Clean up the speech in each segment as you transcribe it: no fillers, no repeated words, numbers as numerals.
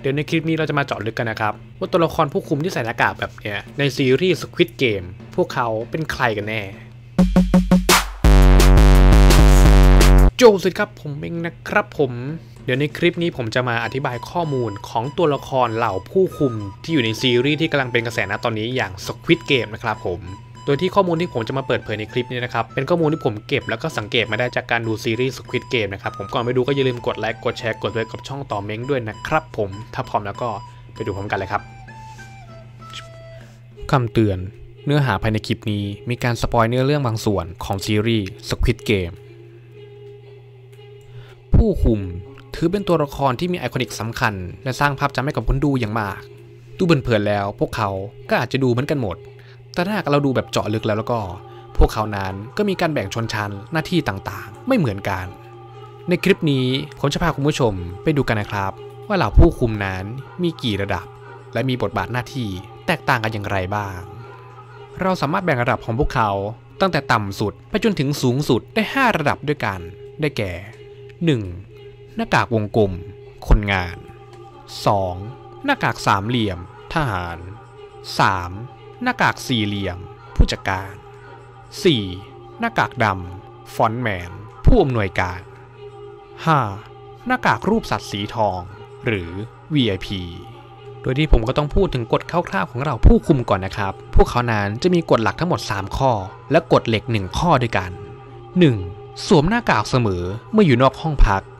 เดี๋ยวในคลิปนี้เราจะมาเจาะลึกกันนะครับว่าตัวละครผู้คุมที่ใส่หน้ากากแบบเนี้ยในซีรีส์ Squid Game พวกเขาเป็นใครกันแน่โจสิครับผมเองนะครับเดี๋ยวในคลิปนี้ผมจะมาอธิบายข้อมูลของตัวละครเหล่าผู้คุมที่อยู่ในซีรีส์ที่กำลังเป็นกระแสณตอนนี้อย่าง Squid Game นะครับโดยที่ข้อมูลที่ผมจะมาเปิดเผยในคลิปนี้นะครับเป็นข้อมูลที่ผมเก็บแล้วก็สังเกตมาได้จากการดูซีรีส์ Squid Game นะครับผมก่อนไปดูก็อย่าลืมกดไลค์กดแชร์กดไว้กับช่องต่อเม้งด้วยนะครับผมถ้าพร้อมแล้วก็ไปดูพร้อมกันเลยครับคำเตือนเนื้อหาภายในคลิปนี้มีการสปอยเนื้อเรื่องบางส่วนของซีรีส์ Squid Game ผู้คุมถือเป็นตัวละครที่มีไอคอนิกสำคัญและสร้างภาพจำให้กับคนดูอย่างมากดูเผินๆแล้วพวกเขาก็อาจจะดูเหมือนกันหมดแต่ถ้าหากเราดูแบบเจาะลึกแล้วก็พวกเขานั้นก็มีการแบ่งชนชั้นหน้าที่ต่างๆไม่เหมือนกันในคลิปนี้ผมจะพาคุณผู้ชมไปดูกันนะครับว่าเหล่าผู้คุมนั้นมีกี่ระดับและมีบทบาทหน้าที่แตกต่างกันอย่างไรบ้างเราสามารถแบ่งระดับของพวกเขาตั้งแต่ต่ำสุดไปจนถึงสูงสุดได้5ระดับด้วยกันได้แก่ 1. หน้ากากวงกลมคนงาน 2. หน้ากากสามเหลี่ยมทหาร 3. หน้ากากสี่เหลี่ยมผู้จัดการ 4. หน้ากากดำฟอนต์แมนผู้อำนวยการ 5. หน้ากากรูปสัตว์สีทองหรือ VIP โดยที่ผมก็ต้องพูดถึงกฎคร่าวๆของเราผู้คุมก่อนนะครับพวกเขานั้นจะมีกฎหลักทั้งหมด3ข้อและกฎเหล็ก1ข้อด้วยกัน 1. สวมหน้ากากเสมอเมื่ออยู่นอกห้องพัก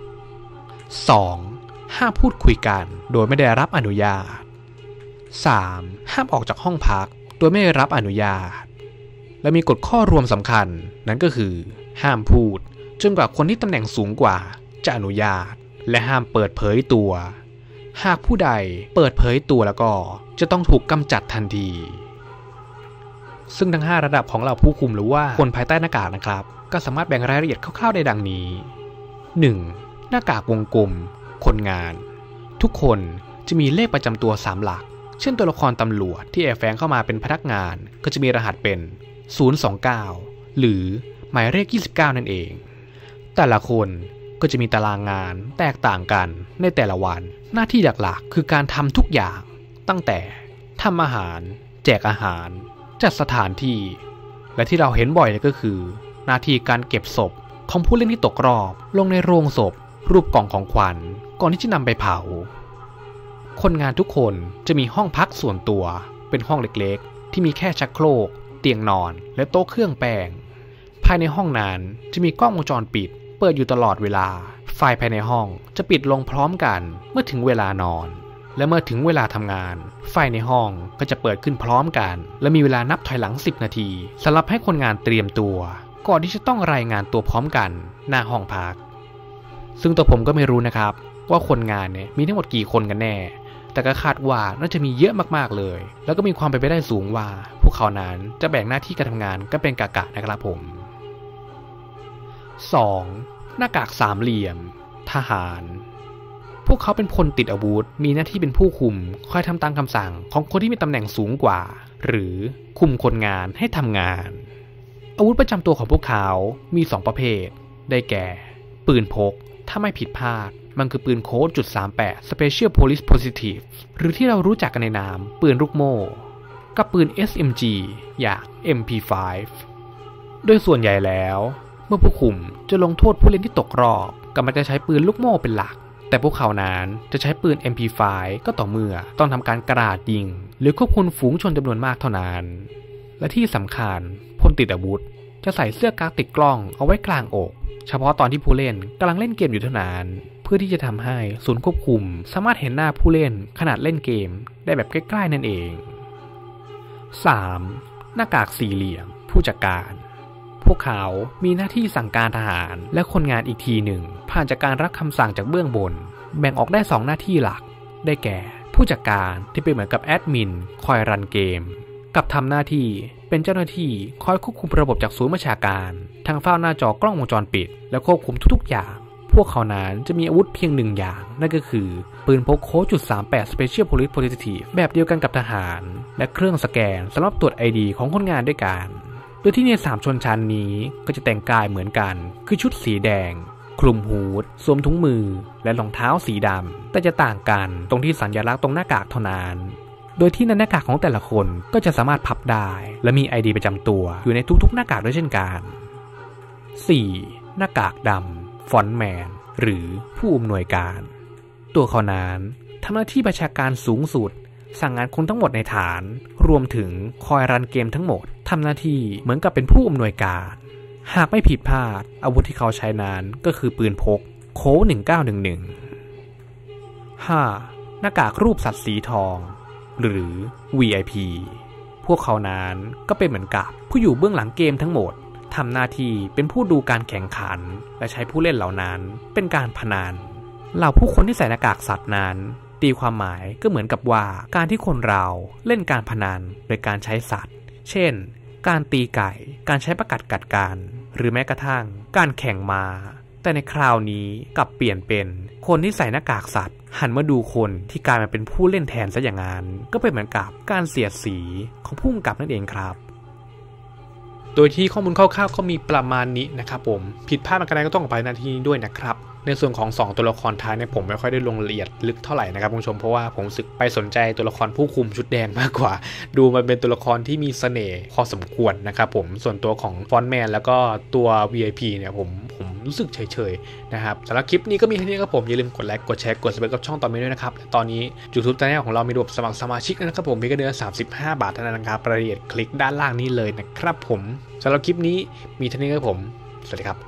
2. ห้ามพูดคุยกันโดยไม่ได้รับอนุญาต 3. ห้ามออกจากห้องพักโดยไม่ได้รับอนุญาตและมีกฎข้อรวมสำคัญนั่นก็คือห้ามพูดจนกว่าคนที่ตำแหน่งสูงกว่าจะอนุญาตและห้ามเปิดเผยตัวหากผู้ใดเปิดเผยตัวแล้วก็จะต้องถูกกำจัดทันทีซึ่งทั้ง5ระดับของเราผู้คุมหรือว่าคนภายใต้หน้ากากนะครับก็สามารถแบ่งรายละเอียดคร่าวๆได้ดังนี้ 1. หน้ากากวงกลมคนงานทุกคนจะมีเลขประจำตัว3หลักเช่นตัวละครตำรวจที่แอบแฝงเข้ามาเป็นพนักงานก็จะมีรหัสเป็น029หรือหมายเลข29นั่นเองแต่ละคนก็จะมีตารางงานแตกต่างกันในแต่ละวันหน้าที่หลักๆคือการทำทุกอย่างตั้งแต่ทำอาหารแจกอาหารจัดสถานที่และที่เราเห็นบ่อยเลยก็คือหน้าที่การเก็บศพของผู้เล่นที่ตกรอบลงในโรงศพรูปกล่องของขวัญก่อนที่จะนำไปเผาคนงานทุกคนจะมีห้องพักส่วนตัวเป็นห้องเล็กๆที่มีแค่ชักโครกเตียงนอนและโต๊ะเครื่องแป้งภายในห้องนั้นจะมีกล้องวงจรปิดเปิดอยู่ตลอดเวลาไฟภายในห้องจะปิดลงพร้อมกันเมื่อถึงเวลานอนและเมื่อถึงเวลาทำงานไฟในห้องก็จะเปิดขึ้นพร้อมกันและมีเวลานับถอยหลัง10นาทีสำหรับให้คนงานเตรียมตัวก่อนที่จะต้องรายงานตัวพร้อมกันหน้าห้องพักซึ่งตัวผมก็ไม่รู้นะครับว่าคนงานเนี่ยมีทั้งหมดกี่คนกันแน่แต่ก็คาดว่าน่าจะมีเยอะมากๆเลยแล้วก็มีความเป็นไปได้สูงว่าพวกเขานั้นจะแบ่งหน้าที่การทำงานก็เป็นกะๆนะครับผม 2. หน้ากากสามเหลี่ยมทหารพวกเขาเป็นคนติดอาวุธมีหน้าที่เป็นผู้คุมคอยทำตามคำสั่งของคนที่มีตำแหน่งสูงกว่าหรือคุมคนงานให้ทำงานอาวุธประจำตัวของพวกเขามี2ประเภทได้แก่ปืนพกถ้าไม่ผิดพลาดมันคือปืนโค้ด.38 Special Police Positive หรือที่เรารู้จักกันในนามปืนลูกโม่กับปืน SMG อย่าง MP5 โดยส่วนใหญ่แล้วเมื่อผู้คุมจะลงโทษผู้เล่นที่ตกรอบก็มักจะใช้ปืนลูกโม่เป็นหลักแต่พวกเขานั้นจะใช้ปืน MP5 ก็ต่อเมื่อต้องทำการกราดยิงหรือควบคุมฝูงชนจำนวนมากเท่านั้นและที่สำคัญพลติดอาวุธจะใส่เสื้อกั๊กติดกล้องเอาไว้กลางอกเฉพาะตอนที่ผู้เล่นกำลังเล่นเกมอยู่เท่านั้นเพื่อที่จะทำให้ศูนย์ควบคุมสามารถเห็นหน้าผู้เล่นขนาดเล่นเกมได้แบบใกล้ๆนั่นเอง 3. หน้ากากสี่เหลี่ยมผู้จัดการพวกเขามีหน้าที่สั่งการทหารและคนงานอีกทีหนึ่งผ่านจากการรับคำสั่งจากเบื้องบนแบ่งออกได้2หน้าที่หลักได้แก่ผู้จัดการที่เป็นเหมือนกับแอดมินคอยรันเกมกับทำหน้าที่เป็นเจ้าหน้าที่คอยควบคุมระบบจากศูนย์บัญชาการทั้งเฝ้าหน้าจอกล้องวงจรปิดและควบคุมทุกๆอย่างพวกเขานั้นจะมีอาวุธเพียง1อย่างนั่นก็คือปืนพกโค้ด.38 Special Police Positive แบบเดียวกันกับทหารและเครื่องสแกนสำหรับตรวจ ID ของคนงานด้วยกันโดยที่ใน3ชนชั้นนี้ก็จะแต่งกายเหมือนกันคือชุดสีแดงคลุมฮูดสวมถุงมือและรองเท้าสีดำแต่จะต่างกันตรงที่สัญลักษณ์ตรงหน้ากากเท่านั้นโดยที่หน้ากากของแต่ละคนก็จะสามารถพับได้และมี ID ประจำตัวอยู่ในทุกๆหน้ากากด้วยเช่นกัน 4. หน้ากากดำฟอนต์แมนหรือผู้อำนวยการตัวเขานั้นทำหน้าที่ประชาการสูงสุดสั่งงานคนทั้งหมดในฐานรวมถึงคอยรันเกมทั้งหมดทำหน้าที่เหมือนกับเป็นผู้อำนวยการหากไม่ผิดพลาดอาวุธที่เขาใช้นั้นก็คือปืนพกโค้1911 5. หน้ากากรูปสัตว์สีทองหรือ VIP พวกเขานั้นก็เป็นเหมือนกับผู้อยู่เบื้องหลังเกมทั้งหมดทำหน้าที่เป็นผู้ดูการแข่งขันและใช้ผู้เล่นเหล่านั้นเป็นการพนันเหล่าผู้คนที่ใส่หน้ากากสัตว์นั้นตีความหมายก็เหมือนกับว่าการที่คนเราเล่นการพนันโดยการใช้สัตว์เช่นการตีไก่การใช้ประกัดกัดกันหรือแม้กระทั่งการแข่งม้าแต่ในคราวนี้กลับเปลี่ยนเป็นคนที่ใส่หน้ากากสัตว์หันมาดูคนที่กลายมาเป็นผู้เล่นแทนซะอย่างนั้นก็เป็นเหมือนกับการเสียดสีของผู้กำกับนั่นเองครับโดยที่ข้อมูลคร่าวๆก็มีประมาณนี้นะครับผมผิดพลาดมากันได้ก็ต้องขออภัยในที่นี้ด้วยนะครับในส่วนของ2ตัวละครท้ายเนี่ยผมไม่ค่อยได้ลงรายละเอียดลึกเท่าไหร่นะครับคุณผู้ชมเพราะว่าผมรู้สึกไปสนใจตัวละครผู้คุมชุดแดงมากกว่าดูมันเป็นตัวละครที่มีเสน่ห์พอสมควรนะครับผมส่วนตัวของฟอนต์แมนแล้วก็ตัว VIP เนี่ยผมรู้สึกเฉยๆนะครับสำหรับคลิปนี้ก็มีแค่นี้ครับผมอย่าลืมกดไลค์กดแชร์กด Subscribe กับช่องต่อไปด้วยนะครับและตอนนี้ YouTube Channel ของเรามีระบบสมัครสมาชิกนะครับผมมีก็เดือน35 บาทเท่านั้นนะครับรายละเอียดคลิกด้านล่างนี้เลยนะครับผมสำหรับคลิปนี้มีเท่านี้ครับผมสวัสดีครับ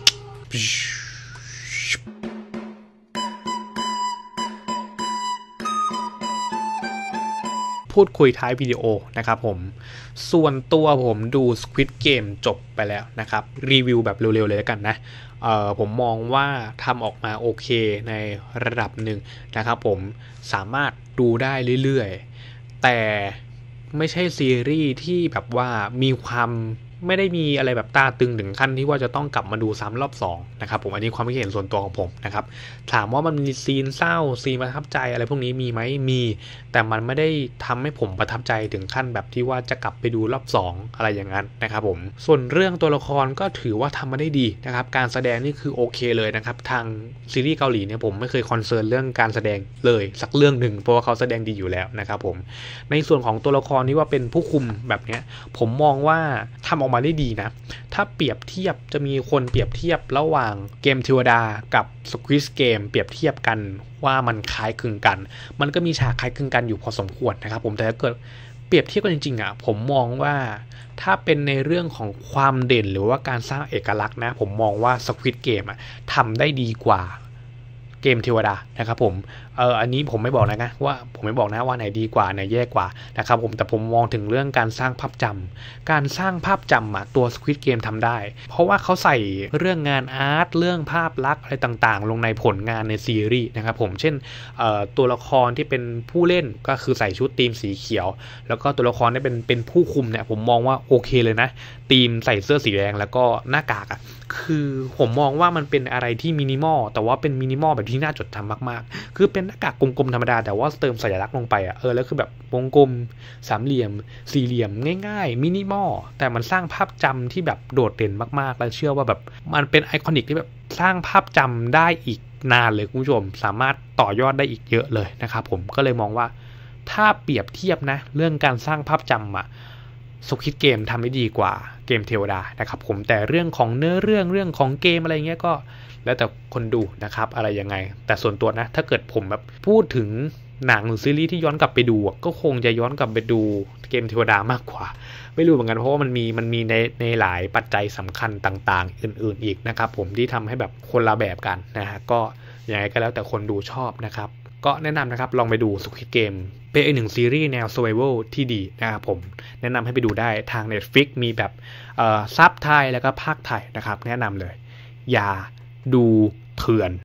พูดคุยท้ายวิดีโอนะครับผมส่วนตัวผมดู Squid Game จบไปแล้วนะครับรีวิวแบบเร็วๆเลยแล้วกันนะผมมองว่าทำออกมาโอเคในระดับหนึ่งนะครับผมสามารถดูได้เรื่อยๆแต่ไม่ใช่ซีรีส์ที่แบบว่ามีความไม่ได้มีอะไรแบบตาตึงถึงขั้นที่ว่าจะต้องกลับมาดูซ้ำรอบ2นะครับผมอันนี้ความคิดเห็นส่วนตัวของผมนะครับถามว่ามันมีซีนเศร้าซีนประทับใจอะไรพวกนี้มีไหมมีแต่มันไม่ได้ทำให้ผมประทับใจถึงขั้นแบบที่ว่าจะกลับไปดูรอบ2อะไรอย่างนั้นนะครับผมส่วนเรื่องตัวละครก็ถือว่าทำมาได้ดีนะครับการแสดงนี่คือโอเคเลยนะครับทางซีรีส์เกาหลีเนี่ยผมไม่เคยคอนเซิร์นเรื่องการแสดงเลยสักเรื่องหนึ่งเพราะว่าเขาแสดงดีอยู่แล้วนะครับผมในส่วนของตัวละครที่ว่าเป็นผู้คุมแบบนี้ผมมองว่าทำออกมาได้ดีนะถ้าเปรียบเทียบจะมีคนเปรียบเทียบระหว่างเกมเทวดากับ Squid Game เปรียบเทียบกันว่ามันคล้ายคลึงกันมันก็มีฉากคล้ายคลึงกันอยู่พอสมควรนะครับผมแต่ถ้าเกิดเปรียบเทียบกันจริงๆอ่ะผมมองว่าถ้าเป็นในเรื่องของความเด่นหรือว่าการสร้างเอกลักษณ์นะผมมองว่า Squid Game อ่ะทำได้ดีกว่าเกมเทวดานะครับผมอันนี้ผมไม่บอกนะว่าผมไม่บอกนะว่าไหนดีกว่าไหนแย่กว่านะครับผมแต่ผมมองถึงเรื่องการสร้างภาพจำการสร้างภาพจำตัว Squid Game ทำได้เพราะว่าเขาใส่เรื่องงานอาร์ตเรื่องภาพลักษณ์อะไรต่างๆลงในผลงานในซีรีส์นะครับผมเช่นตัวละครที่เป็นผู้เล่นก็คือใส่ชุดทีมสีเขียวแล้วก็ตัวละครที่เป็นผู้คุมเนี่ยผมมองว่าโอเคเลยนะทีมใส่เสื้อสีแดงแล้วก็หน้ากากคือผมมองว่ามันเป็นอะไรที่มินิมอลแต่ว่าเป็นมินิมอลแบบที่น่าจดจำมากๆคือเป็นหน้ากากกลมๆธรรมดาแต่ว่าเติมสัญลักษณ์ลงไปแล้วคือแบบวงกลมสามเหลี่ยมสี่เหลี่ยมง่ายๆมินิมอลแต่มันสร้างภาพจำที่แบบโดดเด่นมากๆและเชื่อว่าแบบมันเป็นไอคอนิกที่แบบสร้างภาพจำได้อีกนานเลยคุณผู้ชมสามารถต่อยอดได้อีกเยอะเลยนะครับผมก็เลยมองว่าถ้าเปรียบเทียบนะเรื่องการสร้างภาพจำSquid Game ทำได้ดีกว่าเกมเทวดานะครับผมแต่เรื่องของเนื้อเรื่องของเกมอะไรเงี้ยก็แล้วแต่คนดูนะครับอะไรยังไงแต่ส่วนตัวนะถ้าเกิดผมแบบพูดถึงหนังหรือซีรีส์ที่ย้อนกลับไปดูก็คงจะย้อนกลับไปดูเกมเทวดามากกว่าไม่รู้เหมือนกันเพราะว่ามันมีในหลายปัจจัยสำคัญต่างๆอื่นๆอีกนะครับผมที่ทำให้แบบคนละแบบกันนะฮะก็ยังไงก็แล้วแต่คนดูชอบนะครับก็แนะนำนะครับลองไปดู Squid Game เป็นอีกหนึ่งซีรีส์แนว Survival ที่ดีนะครับผมแนะนำให้ไปดูได้ทาง Netflix มีแบบซับไทยแล้วก็ภาคไทยนะครับแนะนำเลยอย่าดูเถื่อน